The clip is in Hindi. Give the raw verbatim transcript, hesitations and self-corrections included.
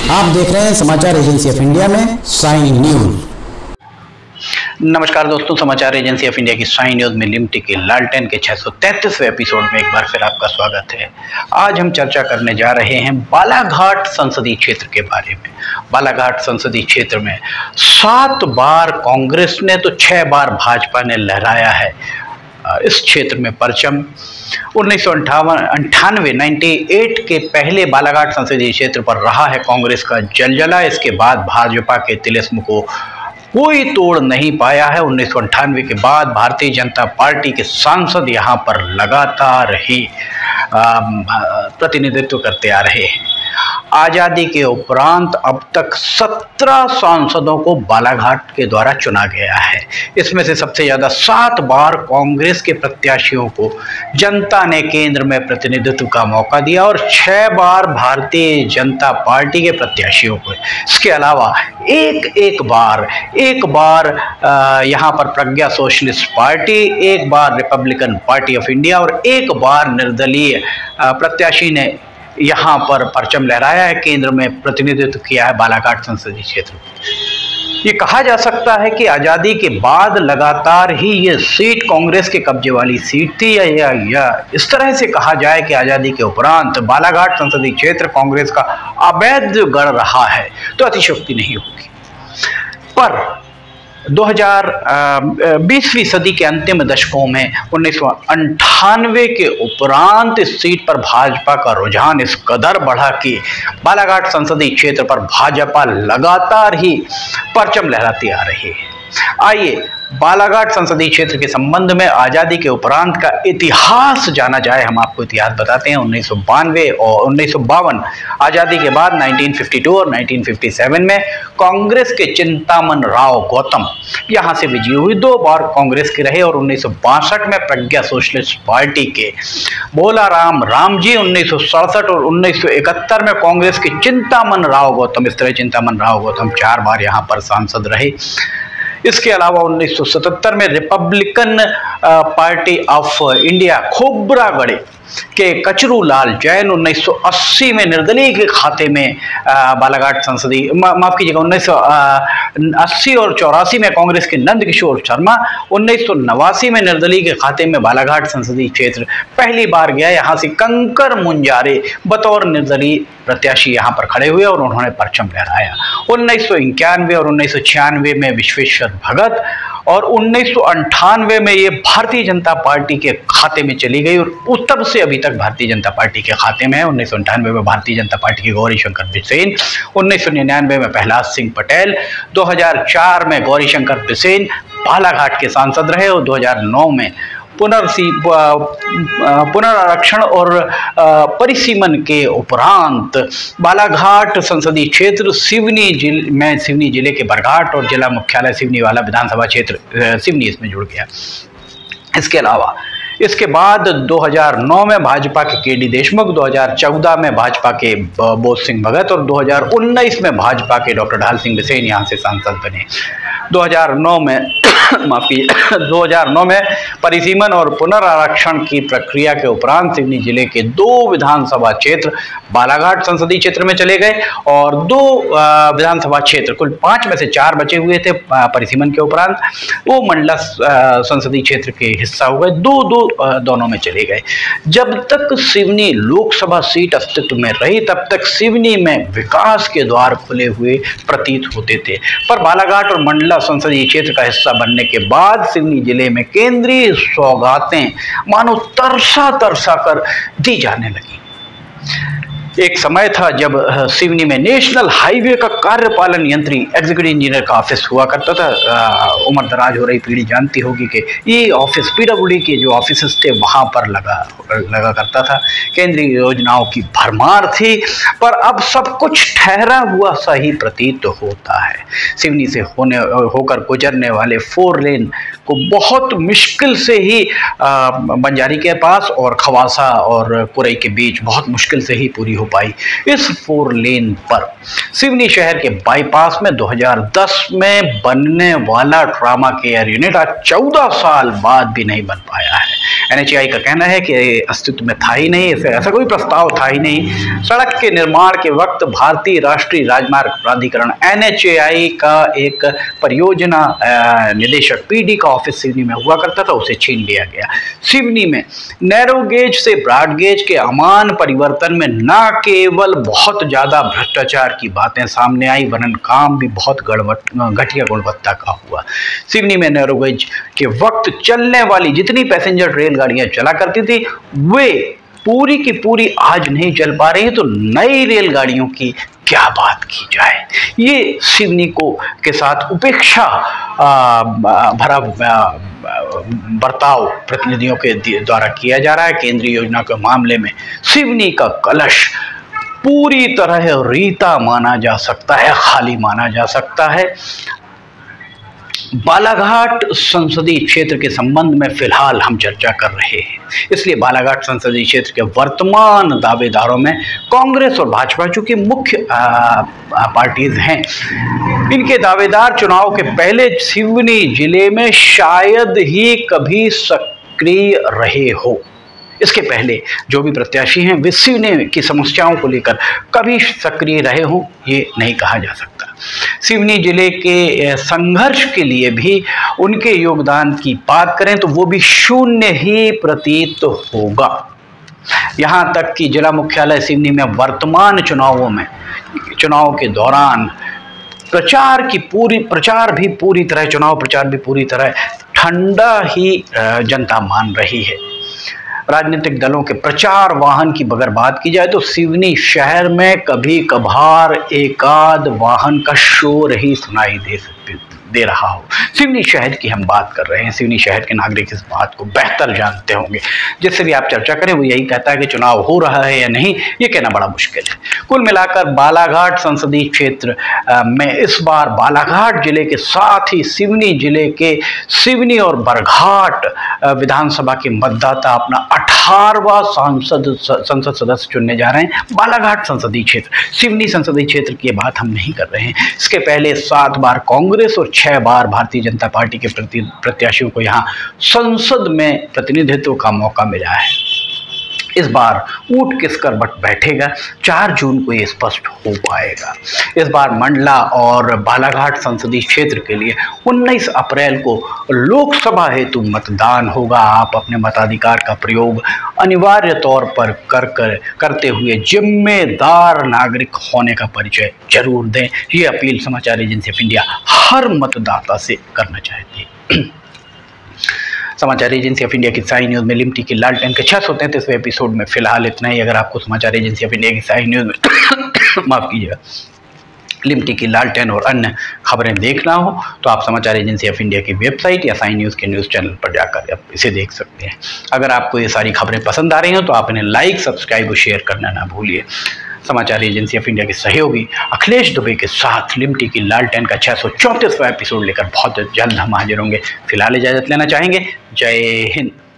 आप देख रहे हैं समाचार एजेंसी ऑफ इंडिया में साइन न्यूज। नमस्कार दोस्तों, समाचार एजेंसी ऑफ इंडिया की साइन न्यूज में लिमटी के लालटेन के छह सौ तैंतीसवें एपिसोड में एक बार फिर आपका स्वागत है। आज हम चर्चा करने जा रहे हैं बालाघाट संसदीय क्षेत्र के बारे में। बालाघाट संसदीय क्षेत्र में सात बार कांग्रेस ने तो छह बार भाजपा ने लहराया है इस क्षेत्र में परचम। उन्नीस सौ अंठावन अंठानवे अट्ठानवे के पहले बालाघाट संसदीय क्षेत्र पर रहा है कांग्रेस का जलजला। इसके बाद भाजपा के तिलिस्म को कोई तोड़ नहीं पाया है। उन्नीस सौ अंठानवे के बाद भारतीय जनता पार्टी के सांसद यहाँ पर लगातार ही प्रतिनिधित्व करते आ रहे हैं। आज़ादी के उपरांत अब तक सत्रह सांसदों को बालाघाट के द्वारा चुना गया है। इसमें से सबसे ज़्यादा सात बार कांग्रेस के प्रत्याशियों को जनता ने केंद्र में प्रतिनिधित्व का मौका दिया और छह बार भारतीय जनता पार्टी के प्रत्याशियों को। इसके अलावा एक एक बार एक बार यहाँ पर प्रज्ञा सोशलिस्ट पार्टी, एक बार रिपब्लिकन पार्टी ऑफ इंडिया और एक बार निर्दलीय प्रत्याशी ने यहाँ पर परचम लहराया है, केंद्र में प्रतिनिधित्व किया है बालाघाट संसदीय क्षेत्र में। ये कहा जा सकता है कि आज़ादी के बाद लगातार ही ये सीट कांग्रेस के कब्जे वाली सीट थी, या, या, या इस तरह से कहा जाए कि आज़ादी के उपरांत बालाघाट संसदीय क्षेत्र कांग्रेस का अवैध गढ़ रहा है तो अतिशयोक्ति नहीं होगी। पर दो हज़ार बीसवीं सदी के अंतिम दशकों में उन्नीस सौ अंठानवे के उपरांत इस सीट पर भाजपा का रुझान इस कदर बढ़ा कि बालाघाट संसदीय क्षेत्र पर भाजपा लगातार ही परचम लहराती आ रही है। आइए बालाघाट संसदीय क्षेत्र के संबंध में आज़ादी के उपरांत का इतिहास जाना जाए। हम आपको इतिहास बताते हैं। उन्नीस सौ बानवे और उन्नीस सौ बावन आज़ादी के बाद उन्नीस सौ बावन और उन्नीस सौ सत्तावन में कांग्रेस के चिंतामन राव गौतम यहाँ से विजयी हुई। दो बार कांग्रेस के रहे और उन्नीस सौ बासठ में प्रज्ञा सोशलिस्ट पार्टी के बोलाराम रामजी, उन्नीस सौ सड़सठ और उन्नीस सौ इकहत्तर में कांग्रेस के चिंतामन राव गौतम, इस तरह चिंतामन राव गौतम चार बार यहाँ पर सांसद रहे। इसके अलावा उन्नीस सौ सतहत्तर में Republican party of India Khobragade के कचरू लाल जैन, उन्नीस सौ अस्सी में निर्दलीय के खाते में बालाघाट संसदीय मा, माफ कीजिएगा उन्नीस सौ अस्सी और चौरासी में कांग्रेस के नंद किशोर शर्मा, उन्नीस सौ नवासी में निर्दलीय के खाते में बालाघाट संसदीय क्षेत्र पहली बार गया। यहाँ से कंकर मुंजारे बतौर निर्दलीय प्रत्याशी यहाँ पर खड़े हुए और उन्होंने परचम लहराया। उन्नीस सौ इक्यानवे और उन्नीस सौ छियानवे में विश्वेश्वर भगत और उन्नीस सौ अंठानवे में ये भारतीय जनता पार्टी के खाते में चली गई और तब से अभी तक भारतीय जनता पार्टी के खाते में है। उन्नीस सौ अंठानवे में भारतीय जनता पार्टी के गौरीशंकर बिसेन, उन्नीस सौ निन्यानवे में प्रहलाद सिंह पटेल, दो हज़ार चार में गौरीशंकर बिसेन बालाघाट के सांसद रहे और दो हज़ार नौ में पुनर्सी पुनरारक्षण और परिसीमन के उपरांत बालाघाट संसदीय क्षेत्र सिवनी जिले में सिवनी जिले के बरघाट और जिला मुख्यालय सिवनी वाला विधानसभा क्षेत्र सिवनी इसमें जुड़ गया। इसके अलावा इसके बाद दो हज़ार नौ में भाजपा के के डी देशमुख, दो हज़ार चौदह में भाजपा के बोध सिंह भगत और दो हज़ार उन्नीस में भाजपा के डॉक्टर ढाल सिंह बिसेन यहाँ से सांसद बने। दो हज़ार नौ में माफी दो हज़ार नौ में परिसीमन और पुनरारक्षण की प्रक्रिया के उपरांत सिवनी जिले के दो विधानसभा क्षेत्र बालाघाट संसदीय क्षेत्र में चले गए और दो विधानसभा क्षेत्र, कुल पांच में से चार बचे हुए थे परिसीमन के उपरांत, वो मंडला संसदीय क्षेत्र के हिस्सा हो गए। दो दो दोनों में चले गए। जब तक सिवनी लोकसभा सीट अस्तित्व में रही तब तक सिवनी में विकास के द्वार खुले हुए प्रतीत होते थे, पर बालाघाट और मंडला संसदीय क्षेत्र का हिस्सा बनने के बाद सिवनी जिले में केंद्रीय सौगातें मानो तरसा तरसा कर दी जाने लगी। एक समय था जब सिवनी में नेशनल हाईवे का कार्यपालन यंत्री एग्जीक्यूटिव इंजीनियर का ऑफिस हुआ करता था। उम्र दराज हो रही पीढ़ी जानती होगी कि ये ऑफिस पीडब्ल्यूडी के जो ऑफिस थे वहाँ पर लगा लगा करता था। केंद्रीय योजनाओं की भरमार थी, पर अब सब कुछ ठहरा हुआ सा ही प्रतीत होता है। सिवनी से होने होकर गुजरने वाले फोर लेन को बहुत मुश्किल से ही बंजारी के पास और खवासा और कुरई के बीच बहुत मुश्किल से ही पूरी हो पाई। इस फोर लेन पर सिवनी शहर के बाईपास में दो हज़ार दस में बनने वाला ट्रामा केयर यूनिट आज चौदह साल बाद भी नहीं बन पाया है। एन एच ए आई का कहना है कि अस्तित्व में था ही नहीं, ऐसा कोई प्रस्ताव था ही नहीं। सड़क के निर्माण के वक्त भारतीय राष्ट्रीय राजमार्ग प्राधिकरण एन एच ए आई का एक परियोजना निदेशक पी डी का ऑफिस सिवनी में हुआ करता था, उसे छीन लिया गया। सिवनी में नैरो गेज से ब्रॉड गेज के अमान परिवर्तन में न केवल बहुत ज्यादा भ्रष्टाचार की बातें सामने आई, वरन काम भी बहुत घटिया गुणवत्ता का हुआ। सिवनी में नैरो गेज के वक्त चलने वाली जितनी पैसेंजर रेलगाड़ियां चला करती थी वे पूरी की पूरी आज नहीं चल पा रही है, तो नई रेलगाड़ियों की क्या बात की जाए। ये सिवनी को के साथ उपेक्षा भरा बर्ताव प्रतिनिधियों के द्वारा किया जा रहा है। केंद्रीय योजना के मामले में सिवनी का कलश पूरी तरह रीता माना जा सकता है, खाली माना जा सकता है। बालाघाट संसदीय क्षेत्र के संबंध में फिलहाल हम चर्चा कर रहे हैं, इसलिए बालाघाट संसदीय क्षेत्र के वर्तमान दावेदारों में कांग्रेस और भाजपा जो कि मुख्य पार्टीज हैं, इनके दावेदार चुनाव के पहले सिवनी जिले में शायद ही कभी सक्रिय रहे हो। इसके पहले जो भी प्रत्याशी हैं वे सिवनी की समस्याओं को लेकर कभी सक्रिय रहे हों, ये नहीं कहा जा सकता। सिवनी जिले के संघर्ष के लिए भी उनके योगदान की बात करें तो वो भी शून्य ही प्रतीत होगा। यहाँ तक कि जिला मुख्यालय सिवनी में वर्तमान चुनावों में चुनाव के दौरान प्रचार की पूरी प्रचार भी पूरी तरह चुनाव प्रचार भी पूरी तरह ठंडा ही जनता मान रही है। राजनीतिक दलों के प्रचार वाहन की अगर बात की जाए तो सिवनी शहर में कभी कभार एकाध वाहन का शोर ही सुनाई दे सकते दे रहा हो। सिवनी शहर की हम बात कर रहे हैं, सिवनी शहर के नागरिक इस बात को बेहतर जानते होंगे। जिससे भी आप चर्चा करें वो यही कहता है कि चुनाव हो रहा है या नहीं, ये कहना बड़ा मुश्किल है। कुल मिलाकर बालाघाट संसदीय क्षेत्र में इस बार बालाघाट जिले के साथ ही सिवनी जिले के सिवनी और बरघाट विधानसभा के मतदाता अपना अठारहवां सांसद संसद सदस्य चुनने जा रहे हैं। बालाघाट संसदीय क्षेत्र, सिवनी संसदीय क्षेत्र की बात हम नहीं कर रहे हैं। इसके पहले सात बार कांग्रेस और छह बार भारतीय जनता पार्टी के प्रति प्रत्याशियों को यहाँ संसद में प्रतिनिधित्व का मौका मिला है। इस बार ऊंट किसकर बट बैठेगा, चार जून को ये स्पष्ट हो पाएगा। इस बार मंडला और बालाघाट संसदीय क्षेत्र के लिए उन्नीस अप्रैल को लोकसभा हेतु मतदान होगा। आप अपने मताधिकार का प्रयोग अनिवार्य तौर पर कर कर करते हुए जिम्मेदार नागरिक होने का परिचय जरूर दें। ये अपील समाचार एजेंसी ऑफ इंडिया हर मतदाता से करना चाहती है। समाचार एजेंसी ऑफ इंडिया की साई न्यूज़ में लिमटी की लालटेन के छह सौ तैंतीसवें एपिसोड में फिलहाल इतना ही। अगर आपको समाचार एजेंसी ऑफ इंडिया की साई न्यूज़ में माफ़ कीजिएगा लिमटी की लालटेन और अन्य खबरें देखना हो तो आप समाचार एजेंसी ऑफ इंडिया की वेबसाइट या साई न्यूज़ के न्यूज़ चैनल पर जाकर आप इसे देख सकते हैं। अगर आपको ये सारी खबरें पसंद आ रही हो तो आप इन्हें लाइक, सब्सक्राइब और शेयर करना ना भूलिए। समाचार एजेंसी ऑफ इंडिया के सहयोगी अखिलेश दुबे के साथ लिमटी की लालटेन का छह सौ चौंतीसवां एपिसोड लेकर बहुत जल्द हम हाजिर होंगे। फिलहाल इजाज़त लेना चाहेंगे। जय हिंद।